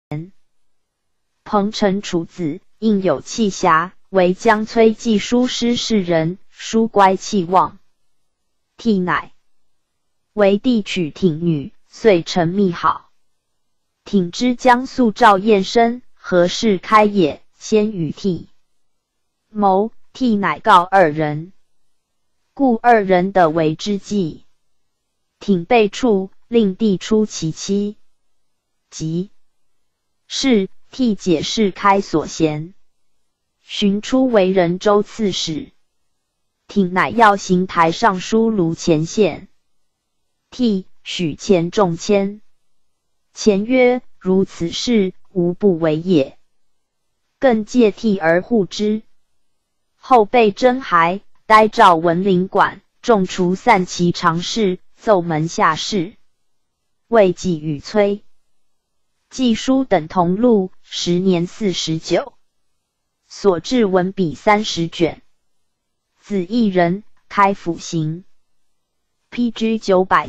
彭城楚子，应有气侠，为江崔寄书师士人，书乖气旺。悌乃为帝娶挺女，遂成密好。挺之江宿赵彦生，何事开也？先与悌谋，悌乃告二人，故二人得为之计。挺被处，令帝出其妻。即是悌解释开所嫌，寻出为仁州刺史。挺乃要行台尚书卢前县。悌许钱重签。钱曰：如此事，无不为也。更借悌而护之。后被征还，呆诏文林馆，众除散其常侍，奏门下士。魏济与崔季书等同录，10年49。所制文笔30卷。子一人，开府刑。PG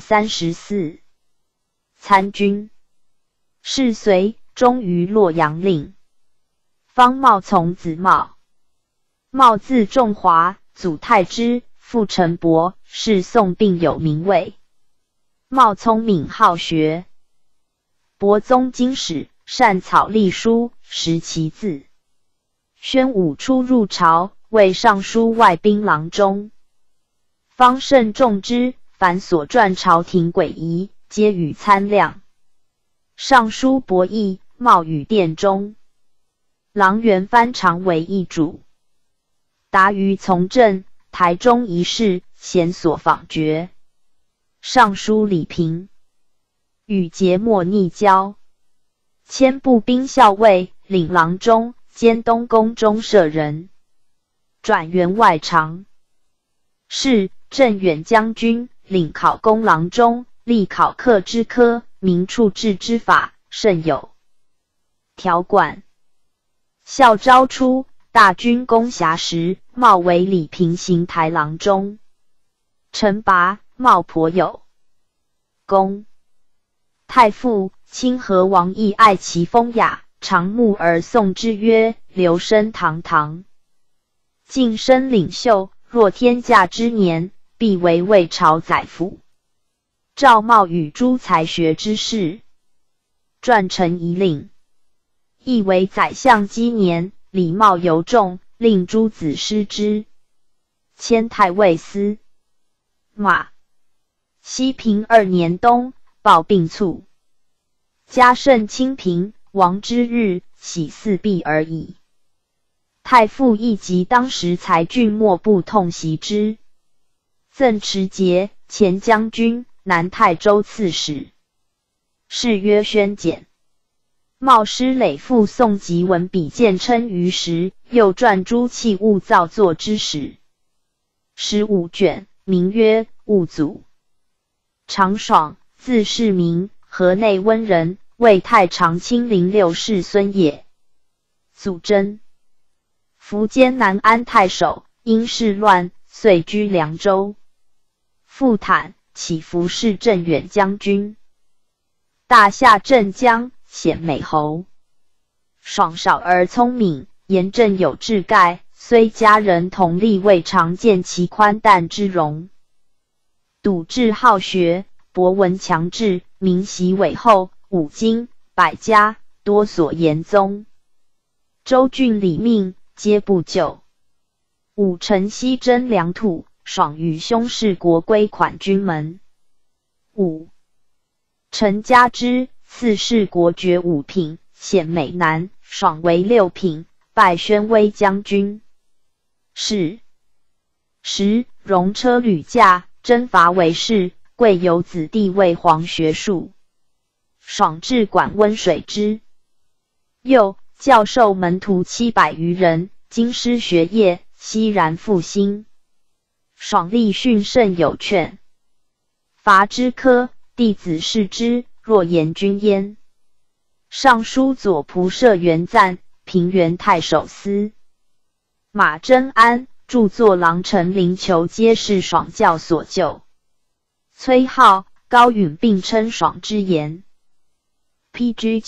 934。参军。仕隋，终于洛阳令。方茂从子茂。茂字仲华，祖太之，父陈伯，是宋并有名位。茂聪明好学，伯宗经史，善草隶书，识其字。宣武初入朝，为尚书外兵郎中。方慎重之，凡所传朝廷诡仪，皆与参量。尚书伯益，茂与殿中。郎元藩常为议主。达于从政，台中一事，贤所访决。尚书李平与节莫逆交，迁步兵校尉，领郎中，兼东宫中舍人，转员外常。是镇远将军，领考功郎中，历考课之科，明处置之法，甚有条管。孝昭初，大军攻峡时，茂为李平行台郎中。陈拔，茂颇有功。太傅清河王亦爱其风雅，常慕而颂之曰：留声堂堂。晋升领袖，若天下之年，必为魏朝宰辅。赵茂与诸才学之士，撰成遗令。亦为宰相积年，礼貌尤重，令诸子师之。迁太尉司马。西平2年冬，暴病卒。嘉圣清平，王之日，喜4毕而已。太傅亦及当时才俊莫不痛惜之。赠持节，前将军，南泰州刺史。谥曰宣简。茂师累赋宋籍文笔见称于时，又撰诸器物造作之史15卷，名曰《物祖》。常爽，字世民，河内温人，魏太常卿06世孙也。祖真。苻坚南安太守，因事乱，遂居凉州。傅坦，起伏是镇远将军。大夏镇江，显美侯。爽少而聪明，言政有志盖，虽家人同力，未常见其宽淡之容。笃志好学，博闻强志，明习伟厚，五经百家，多所言宗。州郡里命，皆不就。武承西征良土，爽与兄氏国归款军门。5. 陈嘉之，赐谥国爵5品，显美男，爽为6品，拜宣威将军。是10. 戎车屡驾，征伐为事，贵有子弟为皇学术。爽至管温水之。又教授门徒700余人，经师学业，熙然复兴。爽立训甚有劝。伐之科，弟子视之，若言君焉。尚书左仆射元赞，平原太守司马真安，著作郎臣灵裘，皆是爽教所就。崔颢、高允并称爽之言。 PG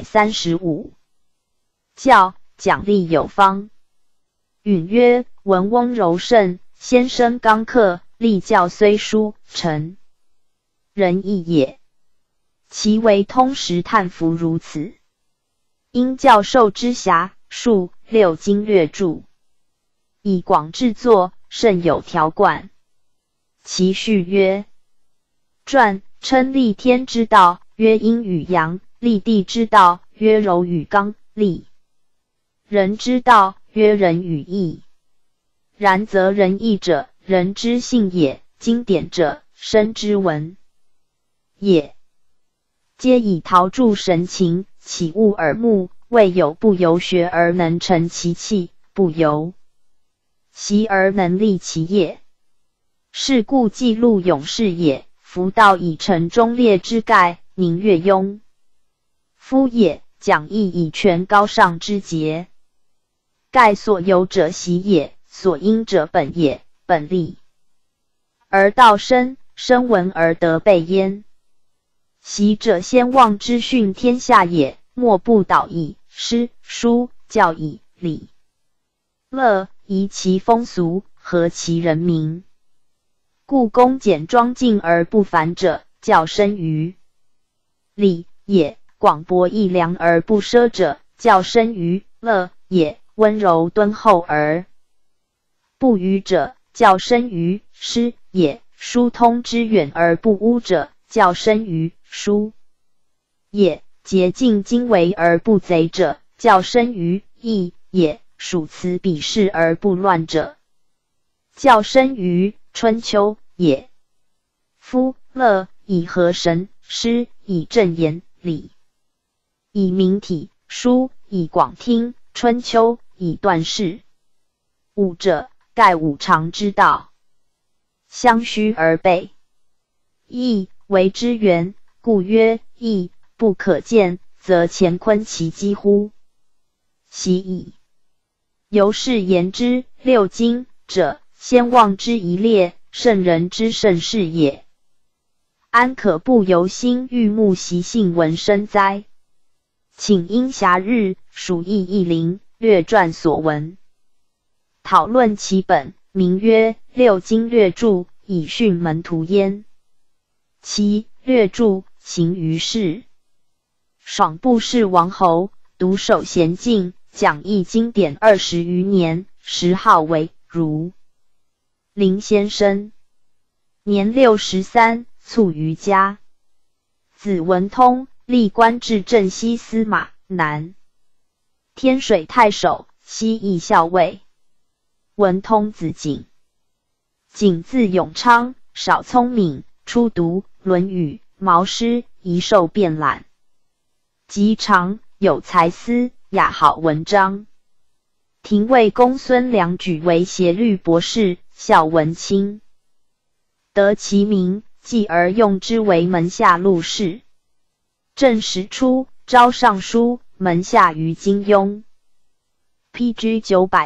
935。教，讲立有方。允曰：文翁柔慎，先生刚克，立教虽殊，臣仁义也。其为通识叹服如此。因教授之暇，数6经略著，以广制作，甚有条贯。其序曰：传，称立天之道，曰阴与阳；立地之道，曰柔与刚；立人之道，曰仁与义。然则仁义者，人之性也；经典者，身之文也。皆以陶铸神情，起悟耳目，未有不由学而能成其器，不由习而能立其业。是故记录勇士也，夫道以成忠烈之概，宁越庸夫也；讲义以全高尚之节，盖所有者习也，所因者本也，本立而道生，生闻而得备焉。习者先望之训天下也，莫不导以诗书教以礼乐，宜其风俗，合其人民。故恭俭庄敬而不繁者，教生于礼也；广博义良而不奢者，教生于乐也；温柔敦厚而不愚者，教生于诗也；疏通之远而不污者，教生于书也；洁净经纬而不贼者，教生于义也；属辞比事而不乱者，教生于春秋也。夫乐以和神，诗以正言，礼以明体，书以广听，春秋以断事。五者，盖五常之道，相须而备。义为之源，故曰义不可见，则乾坤其几乎？习矣。由是言之，6经者，先望之一列，圣人之盛世也。安可不由心欲目习性闻声哉？请因暇日，属意一灵，略传所闻，讨论其本，名曰6经略著，以训门徒焉。其略著行于世，爽部氏王侯，独守娴静，讲义经典20余年，谥号为如林先生。年63，卒于家。子文通，历官至镇西司马、南天水太守、西邑校尉。文通子景，景字永昌，少聪明，初读《论语》、毛诗，遗受遍览，极常有才思，雅好文章。廷尉公孙良举为协律博士，孝文卿，得其名，继而用之为门下录事。正时初，招尚书，门下于金庸。PG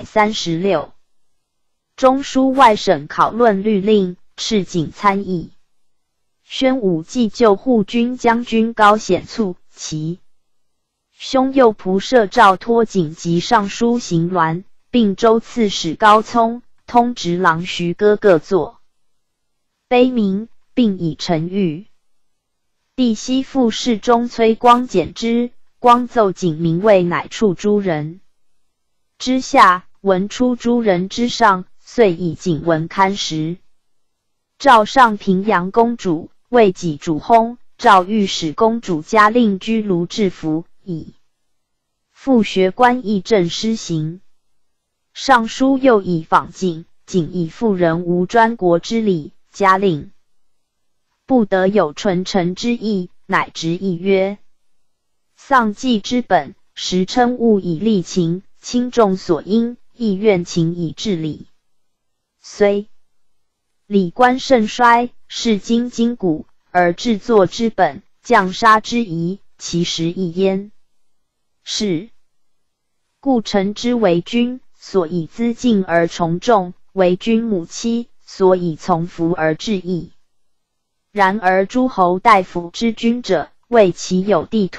936。中书外省考论律令，赤景参议。宣武祭救护军将军高显卒，其兄右仆射赵托景及尚书邢鸾，并州刺史高聪、通直郎徐哥各作碑铭，并以陈谕。弟西副侍中崔光简之，光奏景名位乃处诸人之下，文出诸人之上，遂以景文刊时。赵上平阳公主为己主薨，赵御史公主嘉令居卢治服，以复学官议政施行。尚书又以访景，景以妇人无专国之礼，嘉令不得有纯臣之意，乃执意曰：丧祭之本，实称物以立情，轻重所因，意愿情以治理。虽礼官甚衰，是今今古，而制作之本，将杀之仪，其实亦焉。是故臣之为君，所以资敬而从众，为君母妻，所以从服而治义。然而诸侯大夫之君者，为其有地土，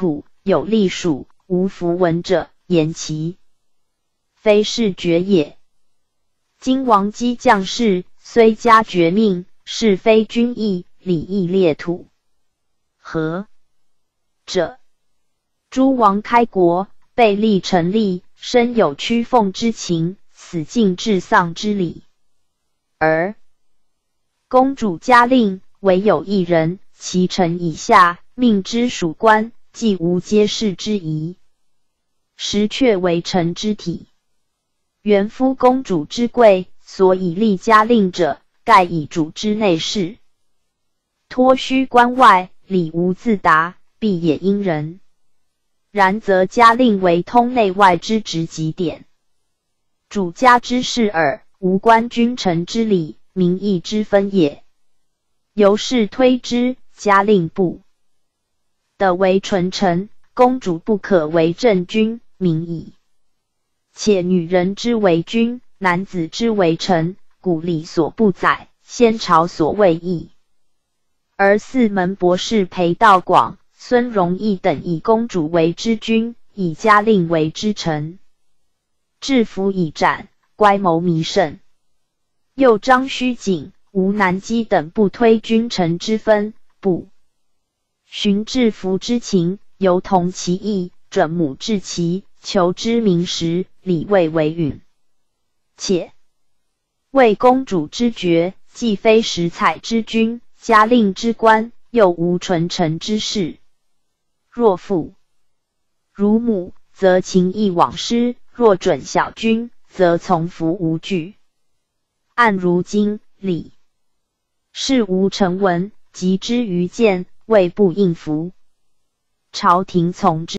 有隶属，无符文者，言其非是爵也。今王姬将士，虽加爵命，是非君义，礼义列土。何者？诸王开国，备立成立，深有屈奉之情，死尽至丧之礼。而公主嘉令，唯有一人，其臣以下，命之属官，既无皆是之宜。实却为臣之体。原夫公主之贵，所以立嘉令者，盖以主之内事。托虚关外，理无自达，必也因人。然则嘉令为通内外之直极点，主家之事耳，无关君臣之礼，民义之分也。由是推之，嘉令不得为纯臣，公主不可为正君，民矣。且女人之为君，男子之为臣，古礼所不载，先朝所未议。而四门博士裴道广、孙荣义等以公主为之君，以嘉令为之臣，制服以战，乖谋弥甚。又张须景、吴南基等不推君臣之分，不循制服之情，犹同其意，准母治其，求之明实，礼位为允。且为公主之爵，既非实采之君，嘉令之官，又无纯臣之事。若父如母，则情义往失；若准小君，则从服无据。按如今礼事无成文，及之于谏，未不应服，朝廷从之。